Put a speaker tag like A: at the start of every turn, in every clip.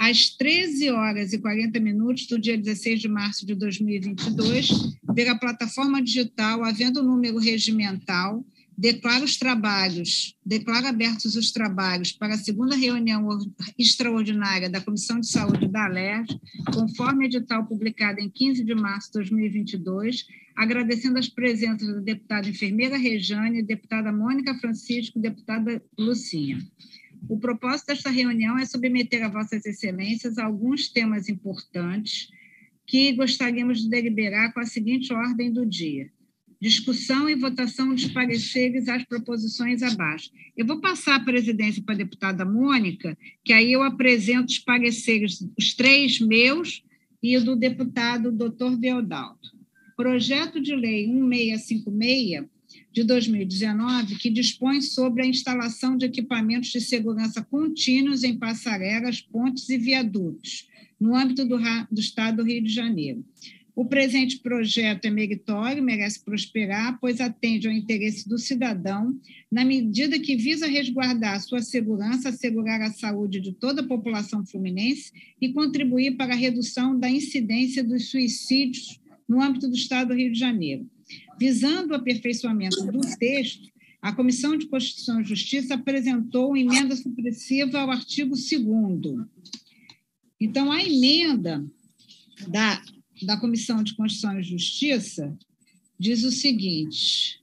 A: às 13h40 do dia 16 de março de 2022, pela plataforma digital, havendo número regimental, declara abertos os trabalhos para a segunda reunião extraordinária da Comissão de Saúde da ALERJ, conforme edital publicado em 15 de março de 2022, agradecendo as presenças da deputada enfermeira Rejane, deputada Mônica Francisco e deputada Lucinha. O propósito desta reunião é submeter a Vossas Excelências a alguns temas importantes que gostaríamos de deliberar com a seguinte ordem do dia: discussão e votação dos pareceres às proposições abaixo. Eu vou passar a presidência para a deputada Mônica, que aí eu apresento os pareceres, os 3 meus e o do deputado Dr. Deodaldo. Projeto de Lei 1656, de 2019, que dispõe sobre a instalação de equipamentos de segurança contínuos em passarelas, pontes e viadutos, no âmbito do Estado do Rio de Janeiro. O presente projeto é meritório, merece prosperar, pois atende ao interesse do cidadão, na medida que visa resguardar a sua segurança, assegurar a saúde de toda a população fluminense e contribuir para a redução da incidência dos suicídios no âmbito do Estado do Rio de Janeiro. Visando o aperfeiçoamento do texto, a Comissão de Constituição e Justiça apresentou uma emenda supressiva ao artigo 2º. Então, a emenda da Comissão de Constituição e Justiça diz o seguinte: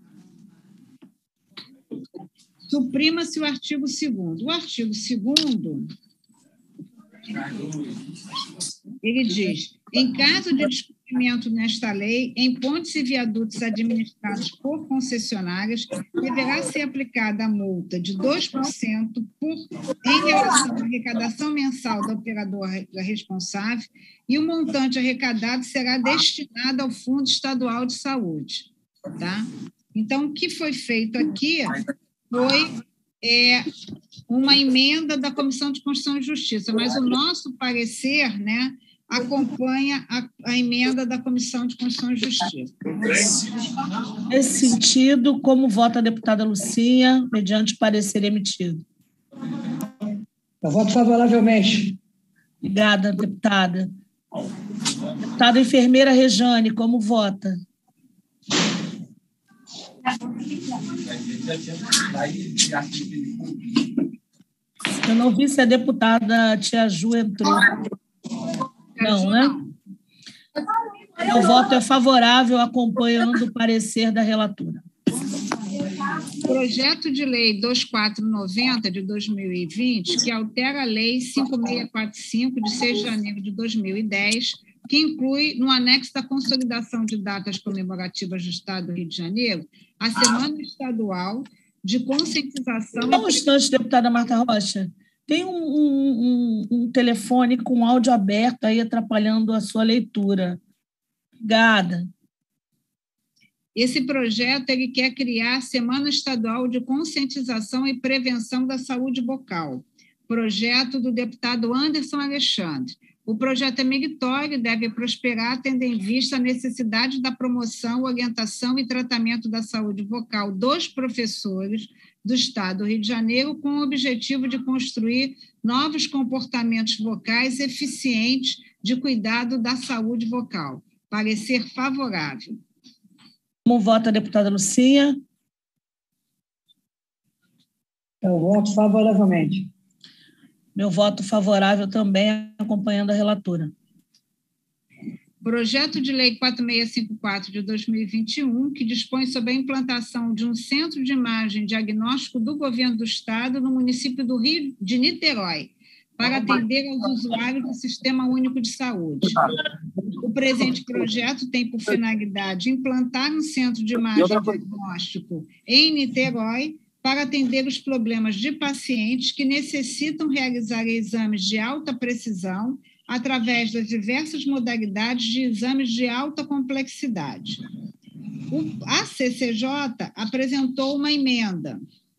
A: suprima-se o artigo 2º. O artigo 2º, ele diz: em caso de descumprimento nesta lei, em pontes e viadutos administrados por concessionárias, deverá ser aplicada a multa de 2% em relação à arrecadação mensal da operadora responsável, e o montante arrecadado será destinado ao Fundo Estadual de Saúde. Tá? Então, o que foi feito aqui foi uma emenda da Comissão de Constituição e Justiça, mas o nosso parecer, né, acompanha a emenda da Comissão de Constituição e Justiça.
B: Nesse sentido, como vota a deputada Lucinha, mediante parecer emitido?
C: Eu voto favoravelmente.
B: Obrigada, deputada. Deputada enfermeira Rejane, como vota? Eu não vi se a deputada Tia Ju entrou. Não, né? Meu voto é favorável, acompanhando o parecer da relatora.
A: Projeto de Lei 2490, de 2020, que altera a Lei 5645, de 6 de janeiro de 2010, que inclui, no anexo da consolidação de datas comemorativas do Estado do Rio de Janeiro, a Semana Estadual de Conscientização...
B: Só um instante, deputada Marta Rocha. Tem um telefone com áudio aberto aí atrapalhando a sua leitura. Obrigada.
A: Esse projeto ele quer criar a Semana Estadual de Conscientização e Prevenção da Saúde Bucal, projeto do deputado Anderson Alexandre. O projeto é meritório e deve prosperar, tendo em vista a necessidade da promoção, orientação e tratamento da saúde vocal dos professores do Estado do Rio de Janeiro, com o objetivo de construir novos comportamentos vocais eficientes de cuidado da saúde vocal. Parecer favorável.
B: Como vota a deputada Lucinha?
C: Eu voto favoravelmente.
B: Meu voto favorável também, acompanhando a relatora.
A: Projeto de Lei 4654, de 2021, que dispõe sobre a implantação de um centro de imagem diagnóstico do governo do Estado no município do Rio de Niterói, para atender aos usuários do Sistema Único de Saúde. O presente projeto tem por finalidade implantar um centro de imagem diagnóstico em Niterói para atender os problemas de pacientes que necessitam realizar exames de alta precisão através das diversas modalidades de exames de alta complexidade. A CCJ apresentou uma emenda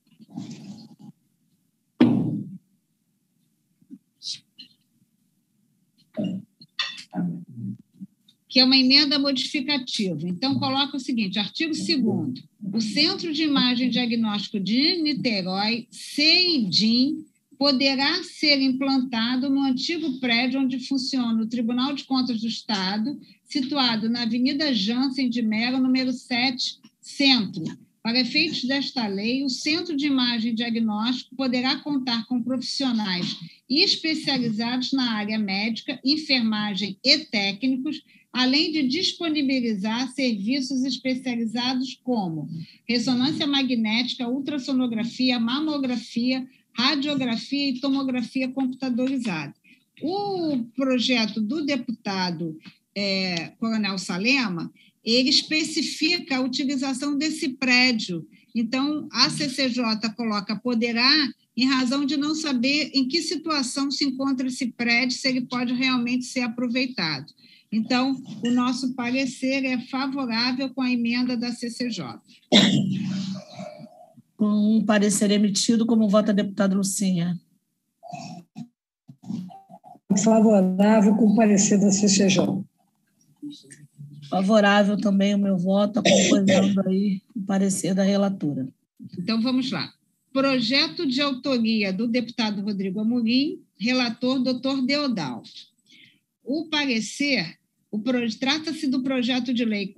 A: que é uma emenda modificativa. Então, coloca o seguinte: artigo 2º. O Centro de Imagem e Diagnóstico de Niterói, CEIDIM, poderá ser implantado no antigo prédio onde funciona o Tribunal de Contas do Estado, situado na Avenida Jansen de Mello, número 7, Centro. Para efeitos desta lei, o Centro de Imagem e Diagnóstico poderá contar com profissionais especializados na área médica, enfermagem e técnicos, além de disponibilizar serviços especializados como ressonância magnética, ultrassonografia, mamografia, radiografia e tomografia computadorizada. O projeto do deputado Coronel Salema, ele especifica a utilização desse prédio. Então, a CCJ coloca poderá, em razão de não saber em que situação se encontra esse prédio, se ele pode realmente ser aproveitado. Então, o nosso parecer é favorável com a emenda da CCJ.
B: Com um parecer emitido, como vota a deputada Lucinha?
C: Favorável com o parecer da CCJ.
B: Favorável também o meu voto, acompanhando aí o parecer da relatora.
A: Então, vamos lá. Projeto de autoria do deputado Rodrigo Amorim, relator doutor Deodalto. O parecer, trata-se do projeto de lei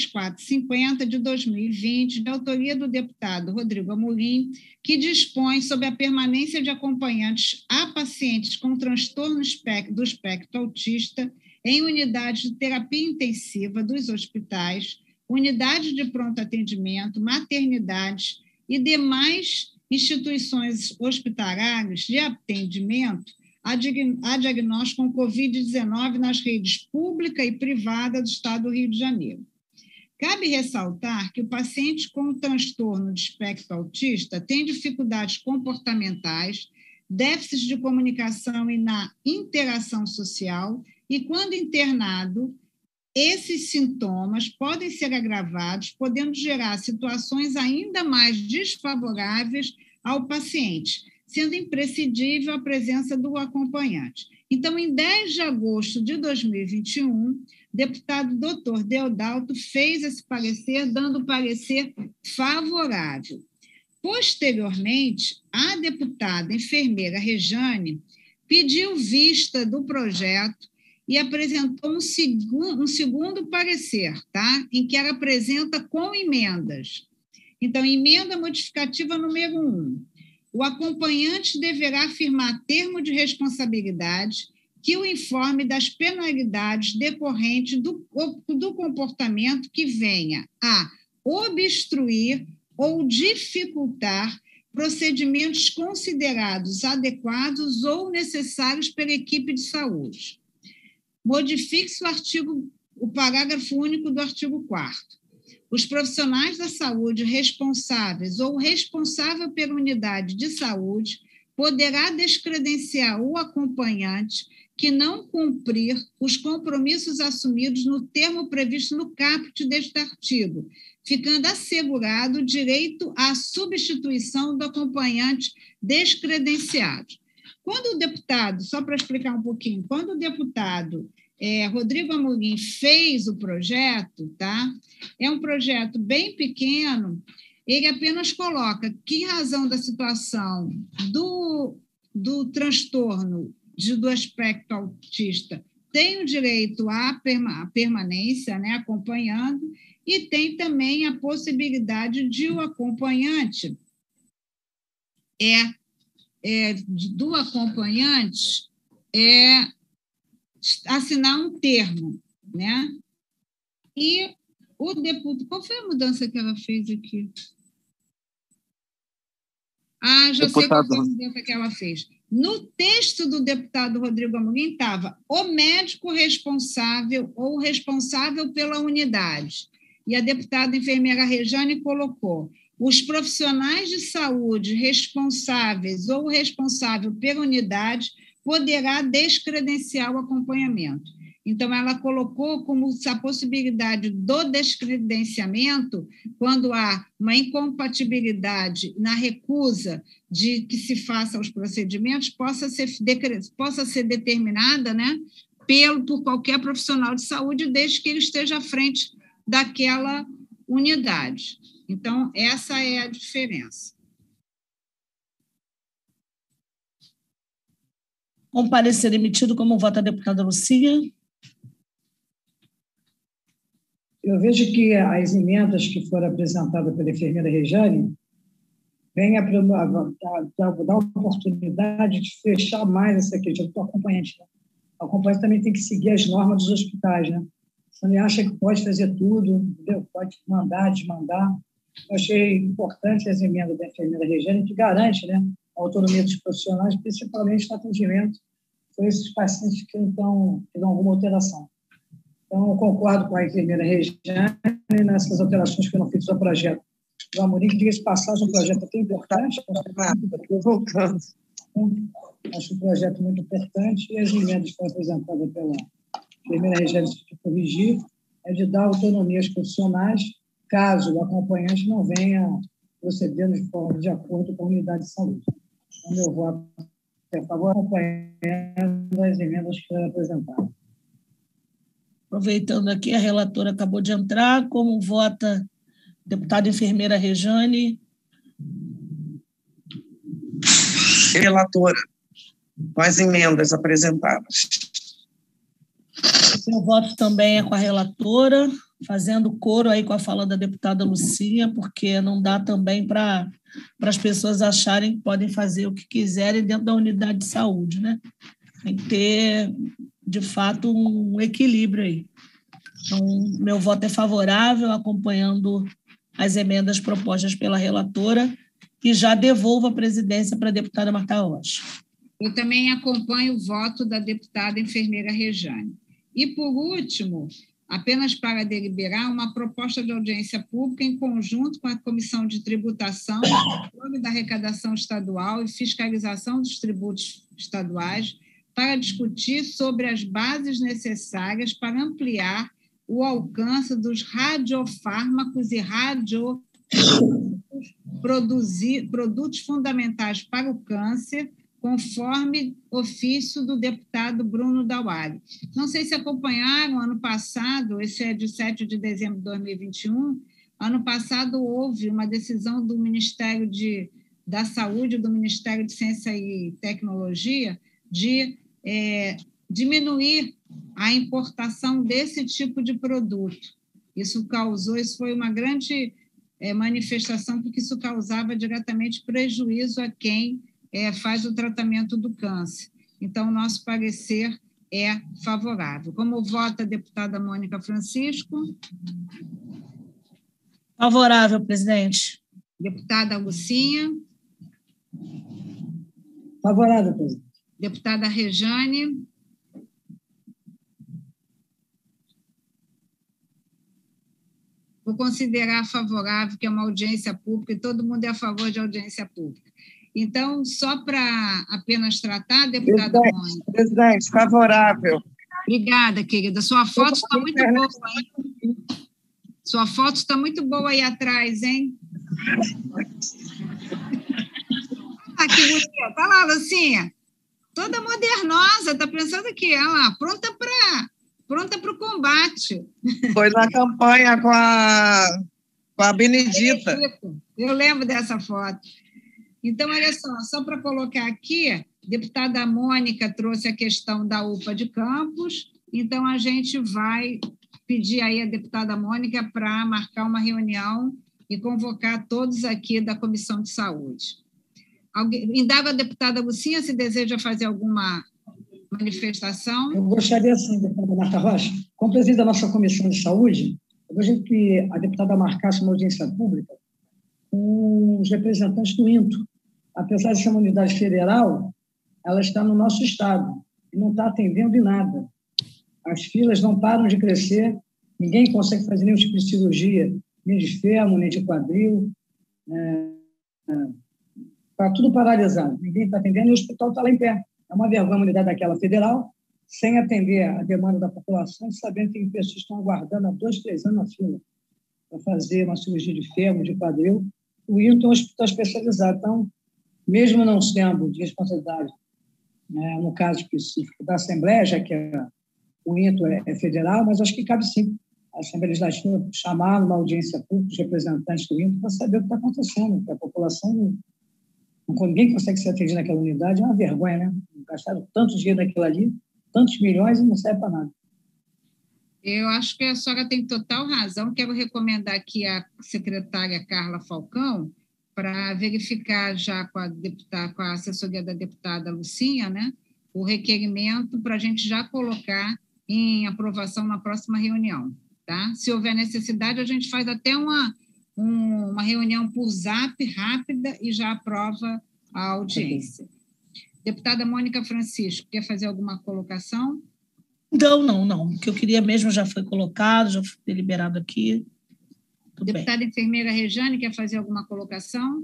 A: 3450 de 2020, de autoria do deputado Rodrigo Amorim, que dispõe sobre a permanência de acompanhantes a pacientes com transtorno do espectro autista em unidades de terapia intensiva dos hospitais, unidades de pronto atendimento, maternidades e demais instituições hospitalares de atendimento a diagnóstico com Covid-19 nas redes pública e privada do Estado do Rio de Janeiro. Cabe ressaltar que o paciente com transtorno de espectro autista tem dificuldades comportamentais, déficits de comunicação e na interação social, e, quando internado, esses sintomas podem ser agravados, podendo gerar situações ainda mais desfavoráveis ao paciente, sendo imprescindível a presença do acompanhante. Então, em 10 de agosto de 2021, o deputado doutor Deodalto fez esse parecer, dando parecer favorável. Posteriormente, a deputada enfermeira Rejane pediu vista do projeto e apresentou um segundo parecer, tá? Em que ela apresenta com emendas. Então, emenda modificativa número 1. O acompanhante deverá firmar termo de responsabilidade que o informe das penalidades decorrentes do comportamento que venha a obstruir ou dificultar procedimentos considerados adequados ou necessários pela equipe de saúde. Modifique-se o parágrafo único do artigo 4º. Os profissionais da saúde responsáveis ou responsável pela unidade de saúde poderá descredenciar o acompanhante que não cumprir os compromissos assumidos no termo previsto no caput deste artigo, ficando assegurado o direito à substituição do acompanhante descredenciado. Quando o deputado, só para explicar um pouquinho, quando o deputado Rodrigo Amorim fez o projeto, tá? É um projeto bem pequeno, ele apenas coloca que, em razão da situação do transtorno do espectro autista, tem o direito à permanência, né, acompanhando, e tem também a possibilidade de o acompanhante assinar um termo, né? E o deputado... Qual foi a mudança que ela fez aqui? Já sei qual foi a mudança que ela fez. No texto do deputado Rodrigo Amorim estava o médico responsável ou responsável pela unidade. E a deputada enfermeira Rejane colocou os profissionais de saúde responsáveis ou responsável pela unidade poderá descredenciar o acompanhamento. Então, ela colocou como a possibilidade do descredenciamento quando há uma incompatibilidade na recusa de que se faça os procedimentos, possa ser determinada, né, por qualquer profissional de saúde, desde que ele esteja à frente daquela unidade. Então, essa é a diferença.
B: Com o parecer emitido, como vota a deputada Lucia?
C: Eu vejo que as emendas que foram apresentadas pela enfermeira Rejane vêm a dar a oportunidade de fechar mais essa questão do acompanhante. Né? O acompanhante também tem que seguir as normas dos hospitais. Né? Você não acha que pode fazer tudo, entendeu? Pode mandar, desmandar. Eu achei importante as emendas da enfermeira Rejane, que garante, né, a autonomia dos profissionais, principalmente no atendimento com esses pacientes que dão alguma alteração. Então, eu concordo com a enfermeira Rejane nessas alterações que eu não fiz ao projeto. O Amorim, que diga-se passagem, um projeto tão importante. Acho um projeto muito importante e as emendas que foram apresentadas pela enfermeira Rejane, se corrigir, é de dar autonomia aos profissionais, caso o acompanhante não venha procedendo de acordo com a unidade de saúde. Então, meu voto é a favor, acompanhando as emendas que foram apresentadas.
B: Aproveitando aqui, a relatora acabou de entrar. Como vota a deputada enfermeira Rejane?
D: Relatora, com as emendas apresentadas.
B: Meu voto também é com a relatora, fazendo coro aí com a fala da deputada Lucia, porque não dá também para as pessoas acharem que podem fazer o que quiserem dentro da unidade de saúde, né? Tem que ter, de fato, um equilíbrio aí. Então, meu voto é favorável, acompanhando as emendas propostas pela relatora, e já devolvo a presidência para a deputada Marta Rocha.
A: Eu também acompanho o voto da deputada enfermeira Rejane. E, por último, apenas para deliberar, uma proposta de audiência pública em conjunto com a Comissão de Tributação, Controle da Arrecadação Estadual e Fiscalização dos Tributos Estaduais, para discutir sobre as bases necessárias para ampliar o alcance dos radiofármacos e produtos fundamentais para o câncer, conforme ofício do deputado Bruno Dauari. Não sei se acompanharam, ano passado, esse é de 7 de dezembro de 2021, ano passado houve uma decisão do Ministério da Saúde, do Ministério de Ciência e Tecnologia, de diminuir a importação desse tipo de produto. Isso foi uma grande manifestação, porque isso causava diretamente prejuízo a quem faz o tratamento do câncer. Então, o nosso parecer é favorável. Como vota a deputada Mônica Francisco?
B: Favorável, presidente.
A: Deputada Lucinha?
C: Favorável, presidente.
A: Deputada Rejane? Vou considerar favorável, que é uma audiência pública, e todo mundo é a favor de audiência pública. Então, só para apenas tratar, deputada Mônica.
D: Presidente, favorável.
A: Obrigada, querida. Sua foto está muito boa, hein? Sua foto está muito boa aí atrás, hein? Ah, que bonita. Olha lá, Lucinha. Toda modernosa, está pensando aqui, olha lá, pronta para o combate.
D: Foi na campanha com a Benedita.
A: Eu lembro dessa foto. Então, olha só para colocar aqui, a deputada Mônica trouxe a questão da UPA de Campos, então a gente vai pedir aí a deputada Mônica para marcar uma reunião e convocar todos aqui da Comissão de Saúde. Indago a deputada Lucinha se deseja fazer alguma manifestação.
C: Eu gostaria, sim, deputada Marta Rocha, como presidente da nossa Comissão de Saúde, eu gostaria que a deputada marcasse uma audiência pública com os representantes do INTO. Apesar de ser uma unidade federal, ela está no nosso estado e não está atendendo em nada. As filas não param de crescer, ninguém consegue fazer nenhum tipo de cirurgia, nem de fêmur, nem de quadril. Está tudo paralisado, ninguém está atendendo e o hospital está lá em pé. É uma vergonha uma unidade daquela federal, sem atender a demanda da população, sabendo que pessoas estão aguardando há 2, 3 anos na fila para fazer uma cirurgia de fêmur, de quadril. O INTO é um hospital especializado, então, mesmo não sendo de responsabilidade, no caso específico da Assembleia, já que o INTO é federal, mas acho que cabe sim a Assembleia Legislativa chamar uma audiência pública os representantes do INTO para saber o que está acontecendo, porque a população, ninguém consegue ser atendido naquela unidade, é uma vergonha, né? gastaram tanto dinheiro naquilo ali, tantos milhões e não serve para nada.
A: Eu acho que a senhora tem total razão. Quero recomendar aqui a secretária Carla Falcão para verificar já com a assessoria da deputada Lucinha, né, o requerimento para a gente já colocar em aprovação na próxima reunião. Tá? Se houver necessidade, a gente faz até uma reunião por Zap rápida e já aprova a audiência. Deputada Mônica Francisco, quer fazer alguma colocação?
B: Não. O que eu queria mesmo já foi colocado, já foi deliberado aqui. Tudo
A: Deputada
B: bem.
A: Enfermeira Rejane, quer fazer alguma colocação?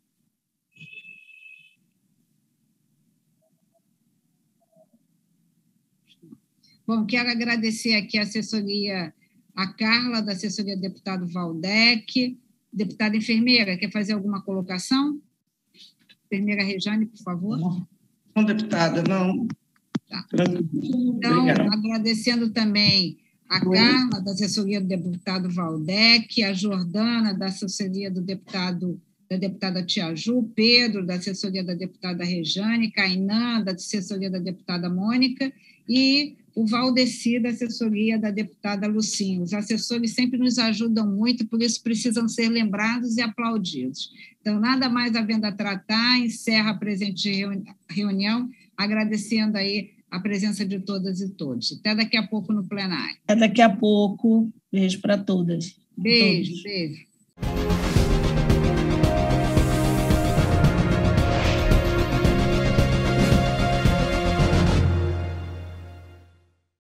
A: Bom, quero agradecer aqui a assessoria, a Carla, da assessoria do deputado Valdec. Deputada Enfermeira, quer fazer alguma colocação? Enfermeira Rejane, por favor.
D: Não, deputada, não.
A: Tá.
D: Tranquilo.
A: Então,
D: Obrigada.
A: agradecendo também a Carla, da assessoria do deputado Valdec, a Jordana, da assessoria da deputada Tia Ju, Pedro, da assessoria da deputada Rejane, Cainã, da assessoria da deputada Mônica, e o Valdeci, da assessoria da deputada Lucinha. Os assessores sempre nos ajudam muito, por isso precisam ser lembrados e aplaudidos. Então, nada mais havendo a tratar, encerra a presente reunião, agradecendo aí a presença de todas e todos. Até daqui a pouco no plenário.
B: Até daqui a pouco. Beijo para todas.
A: Beijo.